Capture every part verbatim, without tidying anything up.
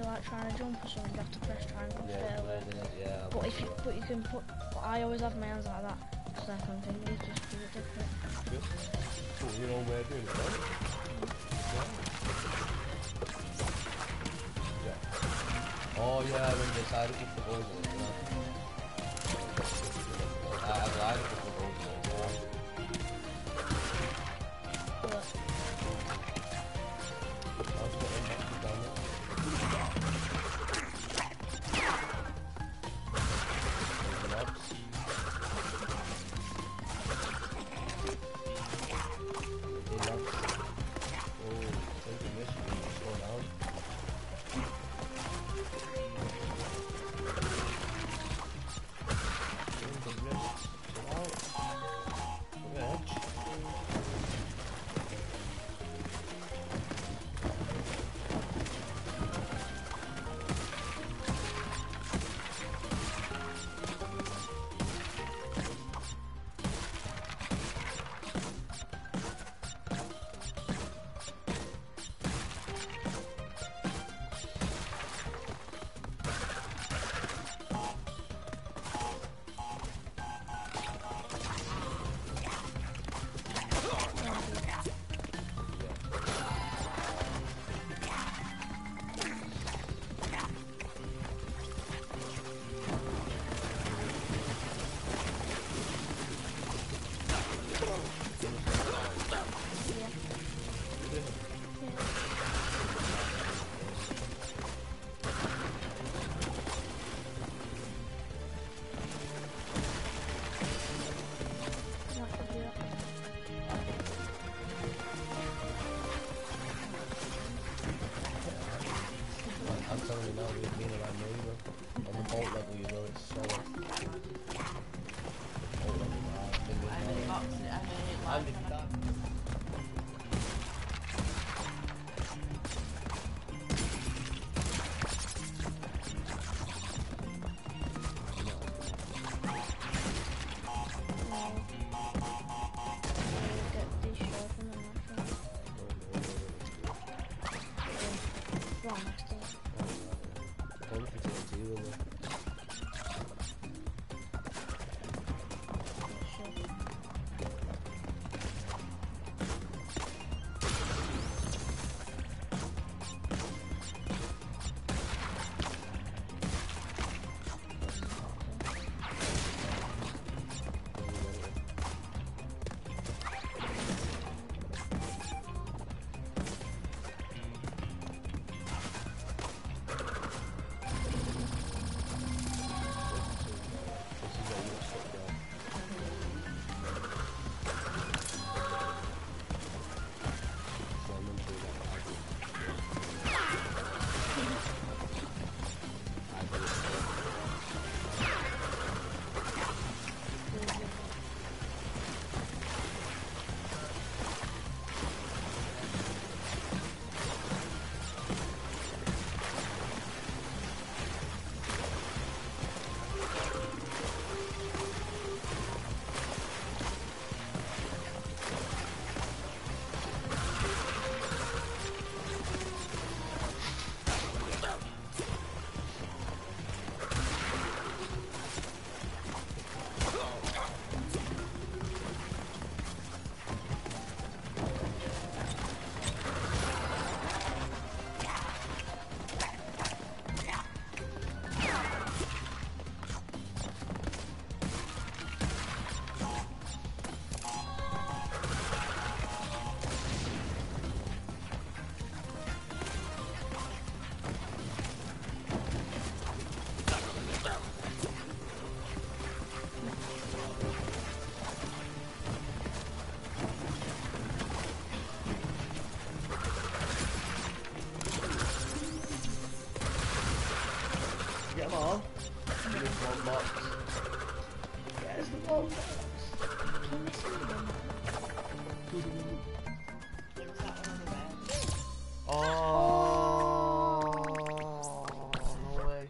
like trying to jump or something, you have to press triangle Yeah, straight away. it, yeah. But if you, but you can put, but I always have my hands like that, so I can finger just do it different. Good. Cool, your own way of doing it, right? Yeah. Yeah. Oh yeah, when they decided to put the balls in it, you know. I have lied to put the balls in it as well. But I'll just put them back down there. I'm telling you now, we're being around me, bro. On the bolt level, you know, it's so... Bolt level, wow, I've been I mean, box it, I mean, I'm the guy. Get them all. Give us one box. Where's the one box? Can you see them? Oh, no way.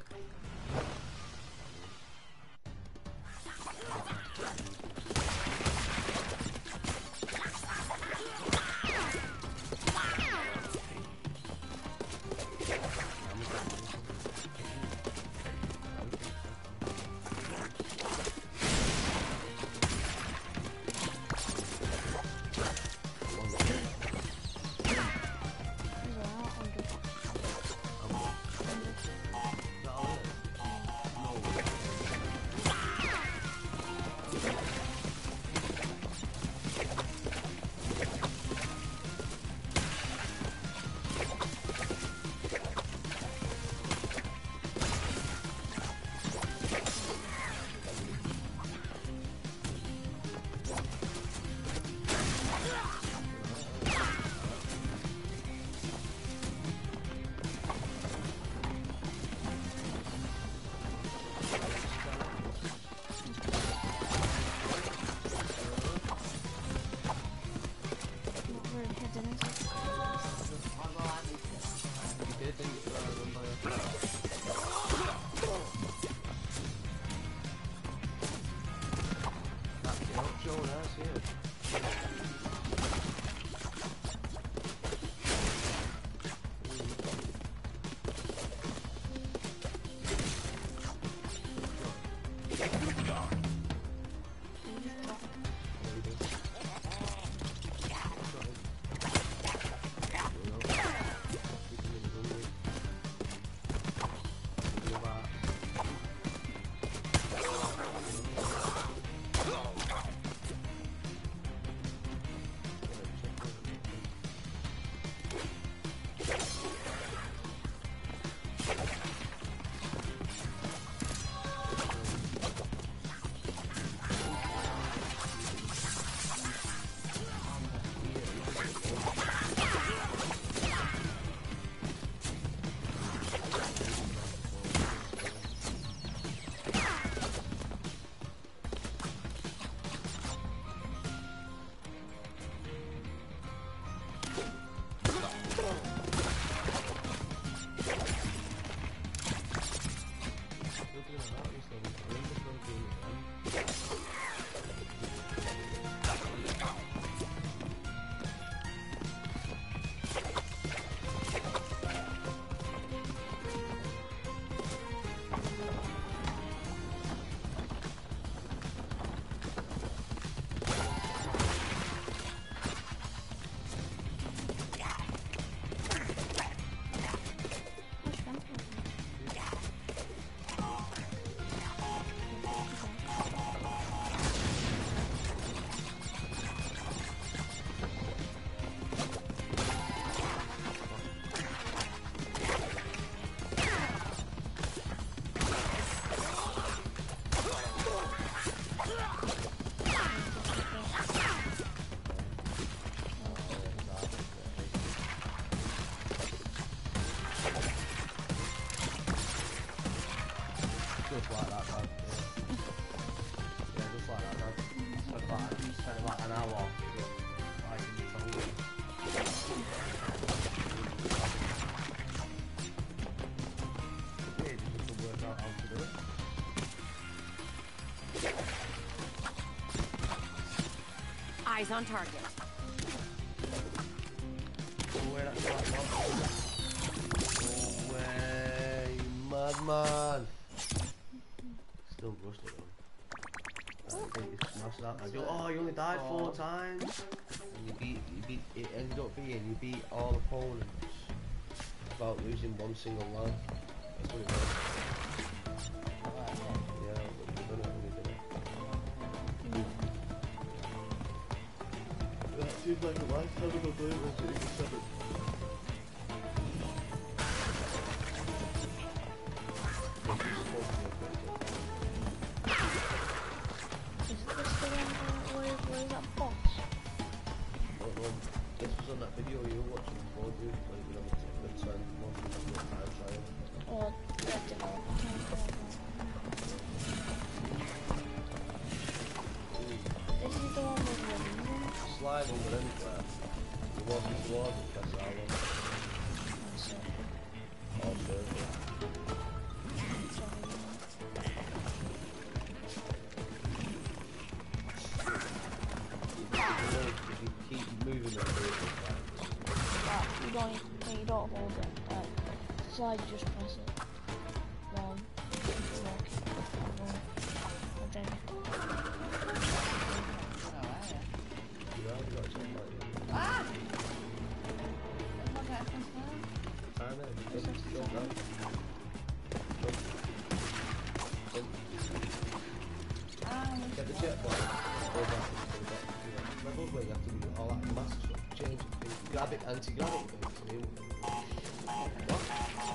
Just like that, man. Yeah, just like that, man. Spent about, spent about an hour fighting the tongue. Yeah, just have to work out how to do it. Eyes on target. Go away, that's that, man. Go away, you madman. Still rusted though. I think you smashed that. I go, oh, you only died four times. And you beat, you beat, it ended up being you beat all opponents without losing one single life. That's what it was. Yeah, but you done it when you did it. That seems like a lifetime of a blue Resident Evil seven. This was on that video you were watching before, dude, when you were on the time, most of the time trial. Oh, I don't know. This is the one with the Slide under anywhere. You walk towards it, press R one. That's it. Or circle. If you keep moving them, But you don't, you don't hold it. Like, slide, just press it. One, two, one, okay. you have got something like that. Ah! Time it, jump, jump down. Jump. Jump. Ah, Get the jet point. Go back. Go back. Levels where you have to do all that massive stuff. Change it. Grab it, anti-grab it. What?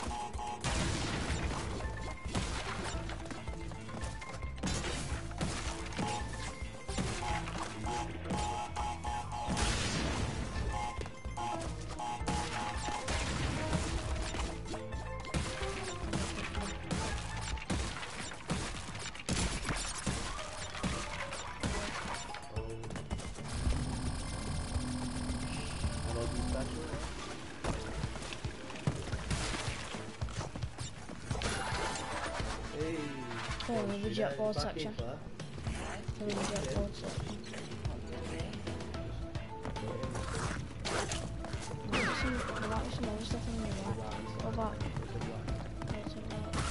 Oh, the jet board section. Oh, the jet board section. There might be some other stuff in the right. Go back. Go to the right.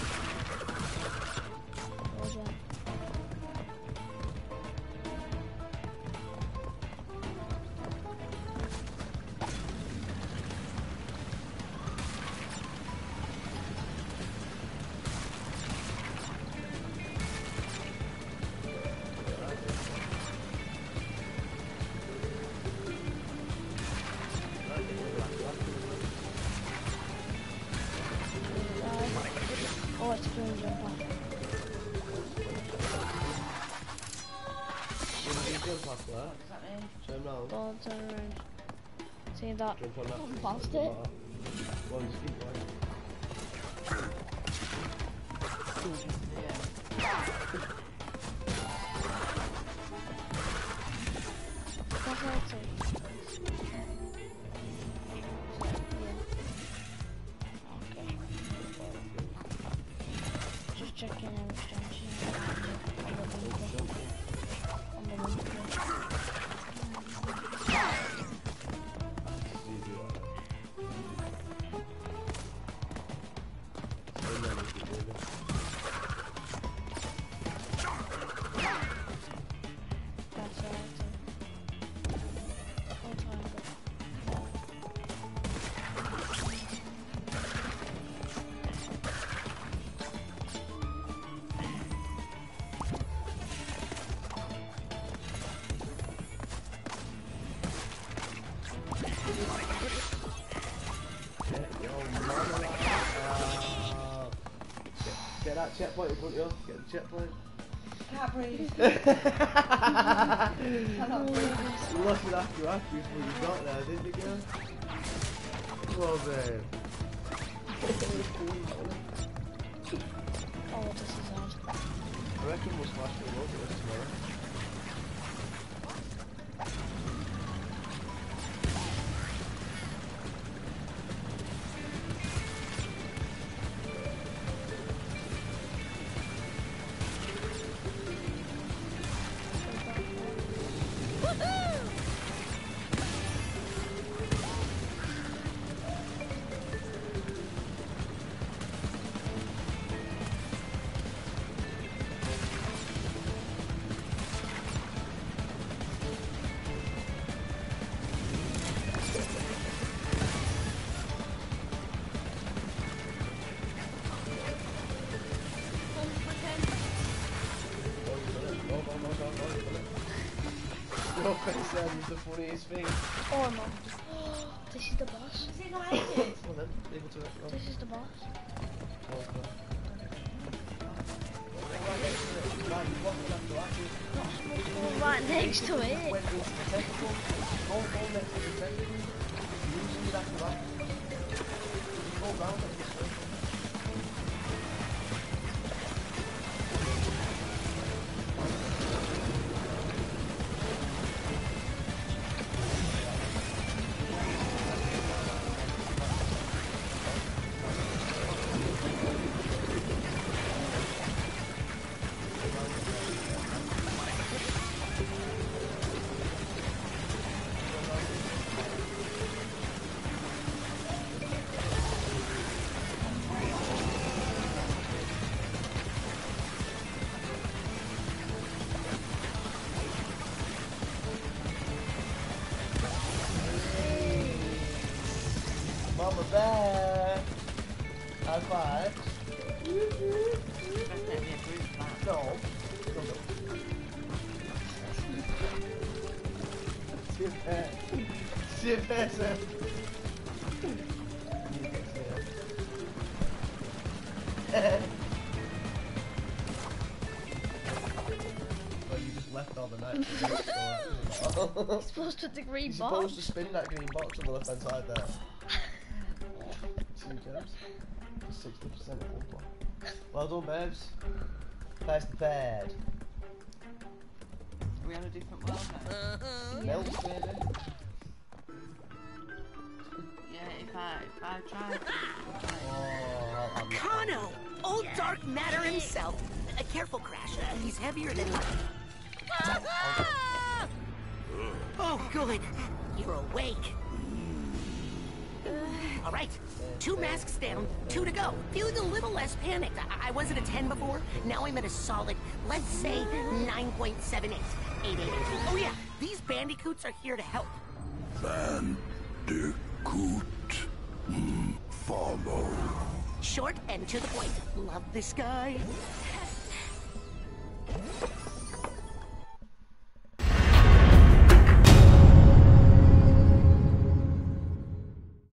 Go there. Oh, it's doing jump off. Jump off there. what does that mean? Turn round. Don't turn around. See that? Jump on that. I'm past it. Go on, just keep going. That's right too. Just checking everything. On the window. On the window. That's right too. Full triangle. Get that checkpoint in front of you. Get the checkpoint. Can't breathe. Cannot breathe. You lost it after after before you got there, didn't you, girl? Come on, babe. Oh, this is hard. reckon we'll smash the road with this tomorrow. Your quicksand is the funniest thing. Oh no. This is the boss. Is it not ended? Well then, able to it. This is the boss. Oh, God. Right next to it. Right, you walk up to that. Not supposed to go right next to it. Went into the tentacle. Go, go next to the tentacle. Using it after that. Go round it this way. Mama bear. High five. No. No, no. Sit there. Sit there, sir. Well, you just left all the night. You're supposed to put the green You're box. supposed to spin that green box on the left hand side there. Two gems. sixty percent of one block. Well done, babes. Pass the pad. Are we on a different world now? Melt, baby. Yeah, if I if I try to. Oh, I'm not- Kano! Old dark matter himself. Uh, careful, Crash. Uh, he's heavier than light. Oh, good. You're awake. All right. Two masks down, two to go. Feeling a little less panicked. I, I was at a ten before. Now I'm at a solid, let's say, nine point seven eight. eight eight eight. Oh, yeah. These bandicoots are here to help. Bandicoot. Mm, follow. Short and to the point. Love this guy.